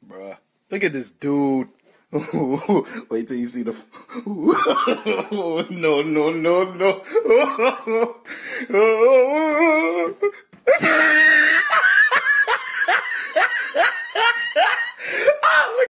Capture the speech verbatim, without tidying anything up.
Bruh. Look at this dude. Wait till you see the... No, no, no, no.